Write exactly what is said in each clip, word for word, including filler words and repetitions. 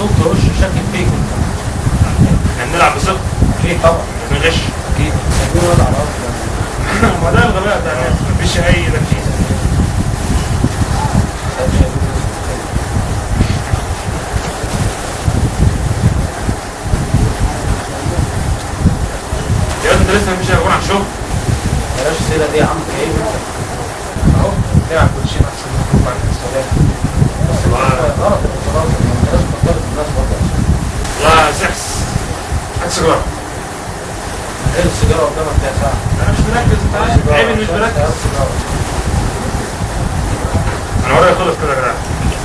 دكتور وش شاكك فيك انت. احنا بنلعب بثقة. اكيد طبعا. مش بنغش. اكيد. هيكون وضع على الارض. ما ده الغباء بتاع الناس، مفيش اي تركيز. يا انت لسه مفيش اخبار عن الشغل؟ بلاش السيره دي يا عم. كئيب انت اهو. تلعب كوتشين احسن من تروح عند السودان. بس غلط غلط. بلاش تختلط الناس برضه. والله سحس. هات سيجارة. ايه السيجاره قدامك فيها ساعه؟ انا مش مركز، انت عارف عيب اني مش مركز. انا ورايا خلص كده يا جدع.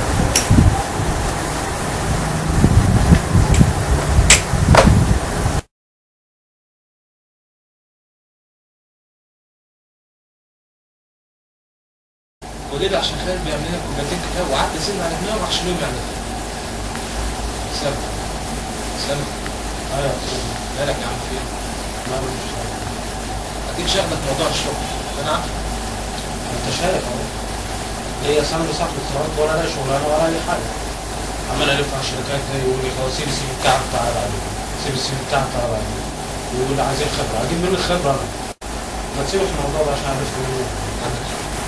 وليه عشان خالد بيعمل لنا كوبايتين كده وقعدت اسيب على دماغه وراح شنو يعملها. سامع سامع ايوه يا استاذ مالك يا عم فين؟ ما مش عارف. اكيد شغلك موضوع الشغل انا عارف. انت شايف اهو. هي سامر صاحب الصراط ولا لا شغلانه ولا اي حاجه. عمال الف على الشركات ده يقول لي خلاص سيب السي في بتاعك تعالى عليه. سيب السي في بتاعك تعالى عليه. ويقول لي عايزين خبره، اجيب منين الخبره انا؟ ما تسيبش الموضوع ده عشان عارف تقول عندك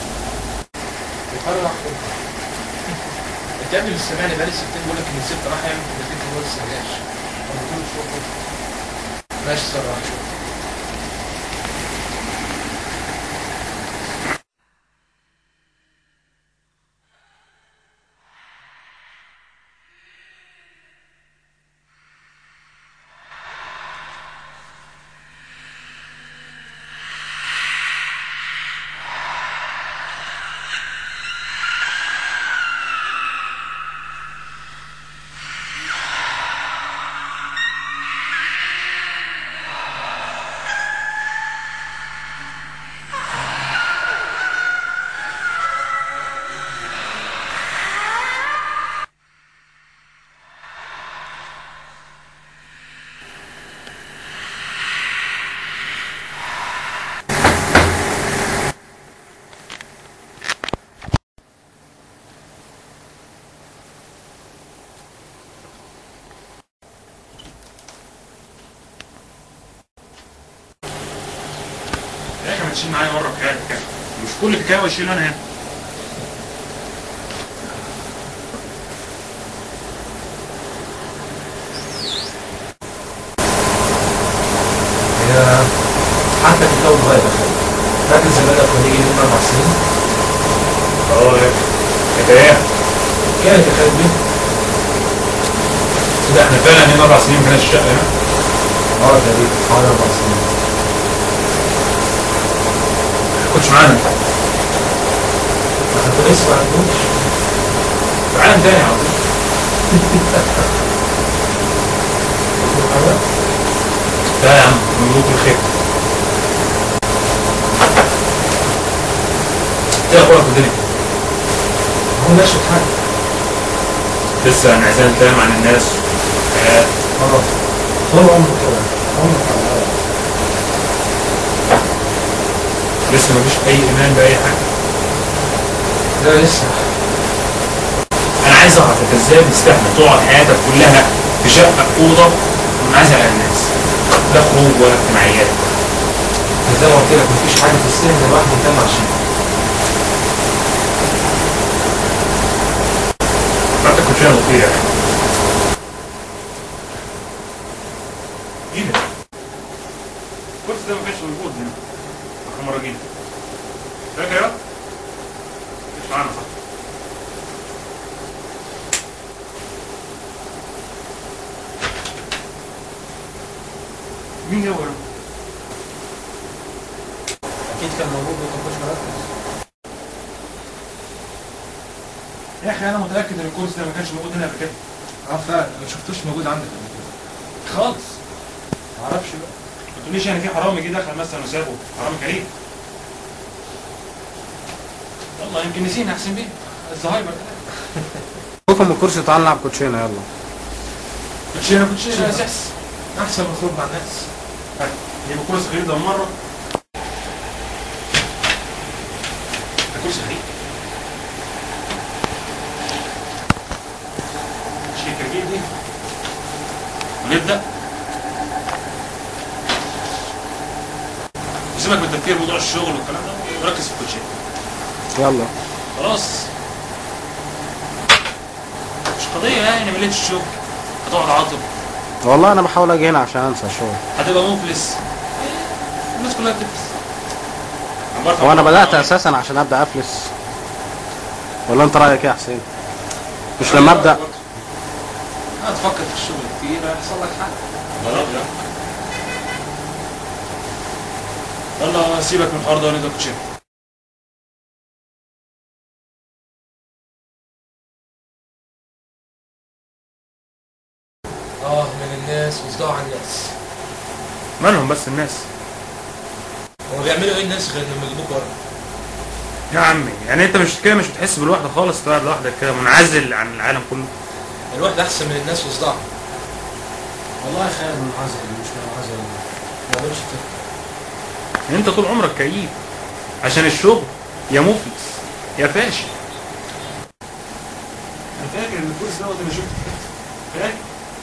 فرح انت قبل السمعني بقالي ستين بقول لك ان الست راح يعمل كوبايتين كده لسه ما جاش. طب ما تقول شوف ماشي صراحه. تشيل معايا مره في حياتك يعني، مش كل حكايه واشيل انا هنا. هي حتى في الجو اتغير يا خالد. فاكر زمان لما نيجي من اربع سنين؟ اه يا كانت ايه؟ كانت يا خالد بيه. كده احنا فعلا هنا اربع سنين ما كانش الشقه هنا؟ اه تقريبا حوالي اربع سنين. ما كنتش معانا انت. ما انت لسه ما عندوش. في عالم تاني على طول. لا يا عم مبروك الخير. ايه اخبارك في الدنيا؟ هو ماشي في حاجه. لسه انعزال تام عن الناس. حياه. اه طول عمرك كده. عمرك على الهوا. لسه مفيش اي ايمان باي حاجه. لا لسه. انا عايز اعرف انت ازاي بتستحمل تقعد حياتك كلها في شقه في اوضه ومنعزل عن الناس، لا خروج ولا اجتماعيات. زي ما قلت لك مفيش حاجه تستاهل الواحد يتم عشان. انت كنت شايل خير يا اخي. ايه ده؟ الكرسي ده ما كانش موجود هنا اخر مره جينا. فاكر يا؟ مش معانا صح؟ مين جابه هنا؟ اكيد كان موجود وانت ما كنتش مركز. يا اخي انا متاكد ان الكرسي ده ما كانش موجود هنا قبل كده. اه فعلا ما شفتوش موجود عندك قبل كده. خالص. ما اعرفش بقى. ما تقوليش يعني في حرامي جه دخل مثلا وسابه، حرامي كريم. يلا يمكن نسينا احسن بيه الزهايمر ده. شوفوا من الكرسي تعال نلعب كوتشينه يلا. كوتشينه كوتشينه اساس احسن من خروج مع الناس. يبقى كرسي غريب ده مره. ده كرسي غريب. شيء كبير دي. نبدا. سيبك من التفكير موضوع الشغل والكلام ده وركز في الكوتشيه. يلا خلاص مش قضيه يعني مليت الشغل هتقعد عاطل والله انا بحاول اجي هنا عشان انسى الشغل. هتبقى مفلس. الناس كلها بتفلس. هو انا بدات اساسا عشان ابدا افلس ولا انت رايك ايه يا حسين؟ مش لما ابدا هتفكر في الشغل كتير هيحصل لك حاجه. جرب يلا يلا سيبك من الحوار ده ونبدا كوتشيه. اه من الناس وصداع على الناس. مالهم بس الناس؟ هو بيعملوا ايه الناس غير لما يجيبوك ورا؟ يا عمي يعني انت مش كده مش بتحس بالوحده خالص تقعد لوحدك كده منعزل عن العالم كله؟ الواحد احسن من الناس وصداع. والله خالد منعزل مش منعزل ما بقولش كده. انت طول عمرك كئيب عشان الشغل يا مفلس يا فاشل. انا فاكر ان الكورس دوت انا شفته فاكر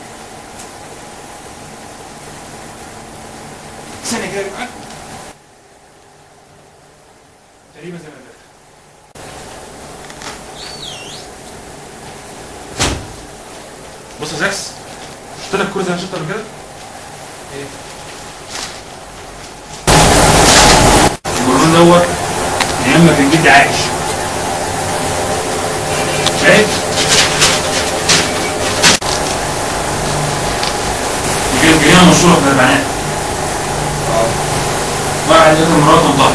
ثانيه كده معاك تقريبا زي ما فاكر. بص يا زاكس شفت لك الكورس اللي انا شفته قبل كده؟ ايه؟ البرون دوت من ايام ما كان جدي عايش. شايف؟ دي كانت جنينه مشهوره في الاربعينات. اه واحد قتل مراته وضحى.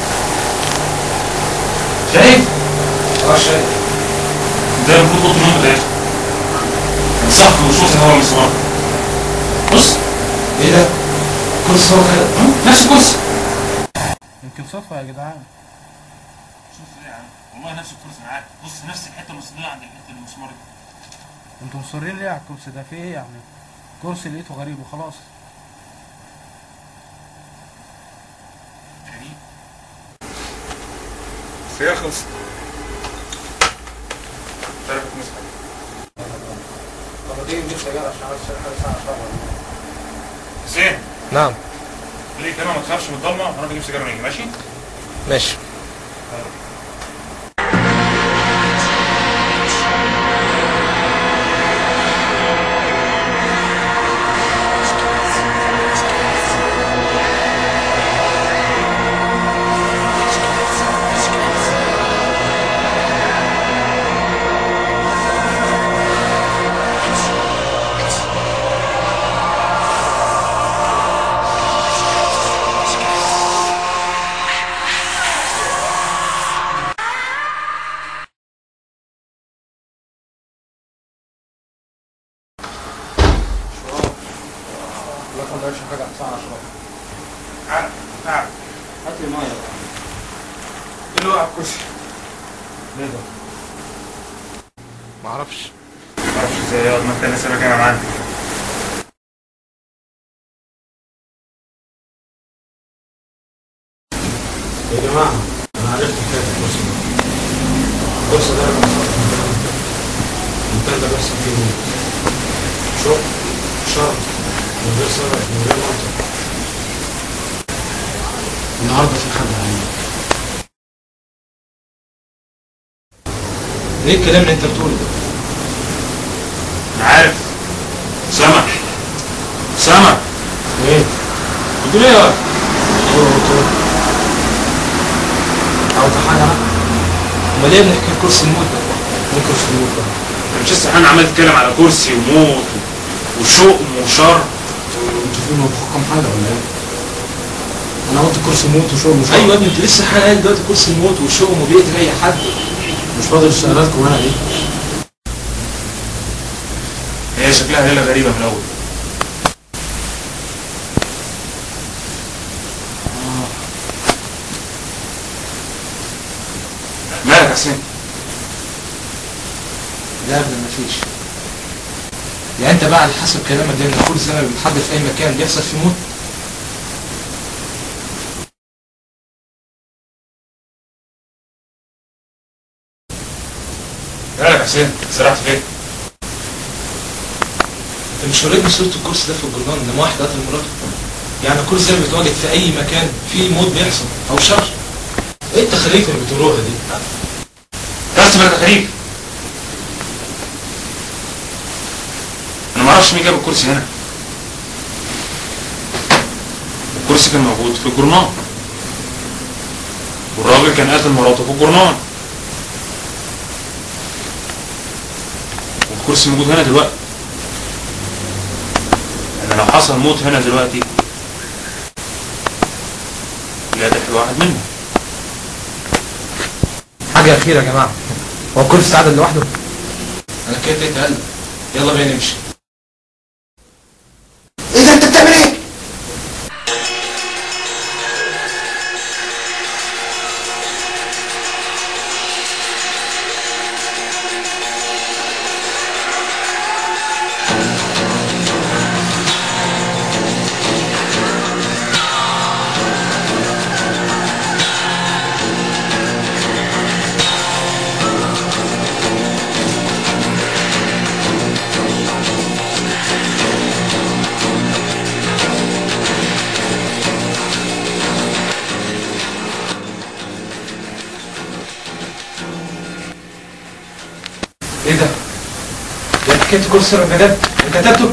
شايف؟ اه شايف. ده المفروض اوضه النوم بتاعته. كان صح وشوف هو المسمار. بص ايه ده؟ كرسي هو كده؟ نفس الكرسي. يمكن صدفه يا جدعان. شوف ايه يا عم والله نفس الكرسي معاك. بص نفس الحته المسماريه عند الحته المسمار دي. انتوا مصرين ليه على الكرسي ده؟ في ايه يعني؟ كرسي لقيته غريب وخلاص. غريب بس هي خلصت. تعرف تمسك طب دي مش سجاير عشان عايز حاجه ساعه شهر. حسين نعم ليه كلمه ما تخافش من الضلمه وانا بجيب سيجاره ونيجي ماشي؟ ماشي. لا ما بقولش حاجه ساعه اشرب. تعال تعال هات لي ميه. ايه اللي وقع على الكرسي؟ ليه ده؟ معرفش. معرفش ازاي يقعد ما انت الناس اللي كانوا معانا. يا جماعه انا عرفت حكايه الكرسي ده. الكرسي ده انا المكان ده بيحصل فيه موت. شوف شر من غير سبب من غير منطق. النهارده في حد هيموت. ايه الكلام اللي انت بتقوله ده؟ انا عارف سمك سمك ايه؟ بتقول ايه يا ايوه قلت عاوز حاجه انا؟ امال ليه بنحكي كرسي الموت ده؟ مين كرسي الموت ده؟ انت مش لسه انا عمال تتكلم على كرسي وموت وشؤم وشر. انتوا في مخكم حاجه ولا ايه؟ انا قلت كرسي موت وشغل مش ايوه يا ابني انت لسه حالا قايل دلوقتي كرسي الموت والشؤم وبيقتل اي حد. مش فاضل سؤالاتكم انا دي. هي شكلها ليله غريبه من الاول. مالك يا حسين؟ لا ابدا مفيش. يعني انت بقى على حسب كلامك ده ان كل سنه بيتحدث في اي مكان بيحصل فيه موت. مالك يا حسين؟ سرحت فين؟ انت مش وريتني صورة الكرسي ده في الجرنان لما واحد قتل مراته؟ يعني الكرسي ده بيتواجد في أي مكان فيه موت بيحصل أو شر. إيه التخاريف اللي بتقولوها دي؟ درست بلا تخاريف. أنا معرفش مين جاب الكرسي هنا. الكرسي كان موجود في الجرنان. والراجل كان قاتل مراته في الجرنان. والكرسي موجود هنا دلوقتي. أنا لو حصل موت هنا دلوقتي لا تحل واحد منهم. حاجة أخيرة يا جماعة، هو الكرسي اتعدل لوحده؟ أنا كده اتقلب. يلا بينا نمشي. ايه ده انت بتعمل ايه؟ ايه ده؟ ده حكاية الكرسي بجد؟ انت كتبته؟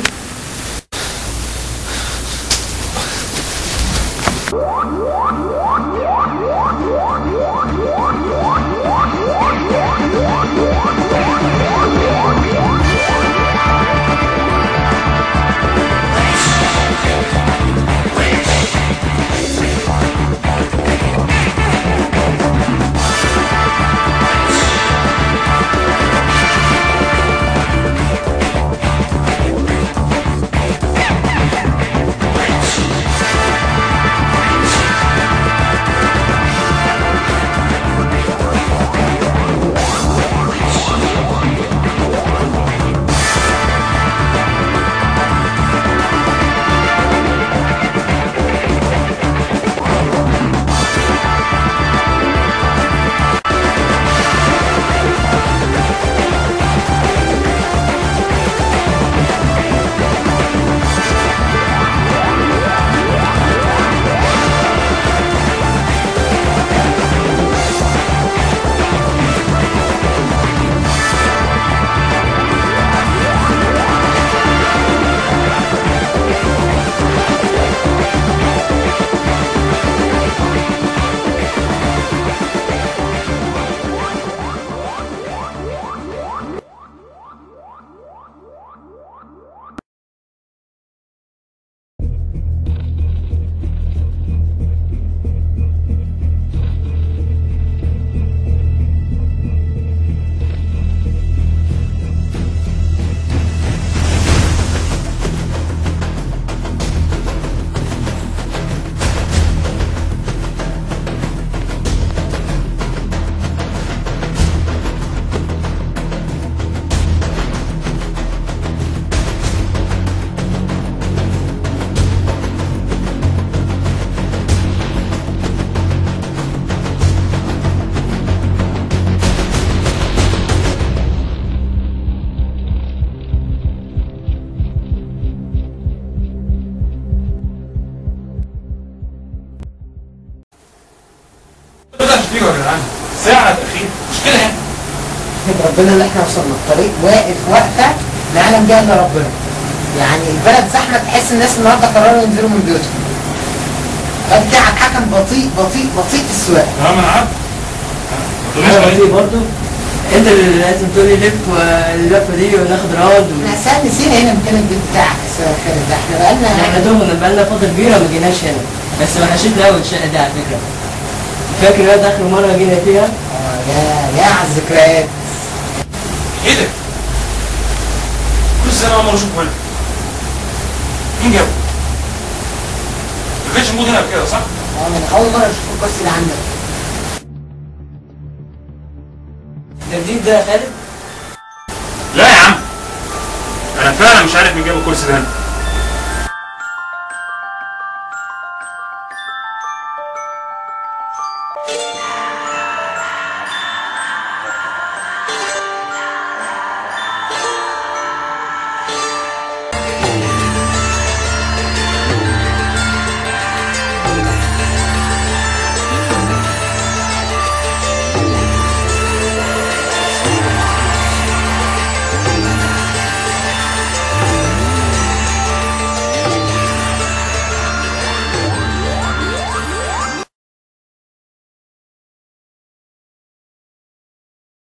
فيكوا يا جدعان ساعة تأخير مش كده يعني. احمد ربنا اللي احنا وصلنا، الطريق واقف واقفة ما يعلم بيها الا ربنا. يعني البلد زحمة تحس الناس النهارده قرروا ينزلوا من بيوتهم. الواد بتاعك حكم بطيء بطيء بطيء في السواقة. اه ما انا عارف. انا بطيء برضه. انت اللي لازم تقولي لف اللفة دي وناخد راد و... احنا اساسا نسينا هنا مكان البيت بتاعك يا خالد، ده احنا بقالنا احنا دوبنا بقالنا فترة كبيرة ما جيناش هنا، بس وحشتنا قوي الشقة دي على فكرة. فاكر يا اخر مرة جينا فيها؟ اه يا يا على الذكريات. ايه ده؟ كل سنة أول مرة أشوفه هنا. مين جابه؟ ما كانش موجود هنا قبل كده صح؟ اه من اول مرة اشوف الكرسي ده عندك. ده جديد ده يا خالد؟ لا يا عم. أنا فعلا مش عارف مين جاب الكرسي ده هنا.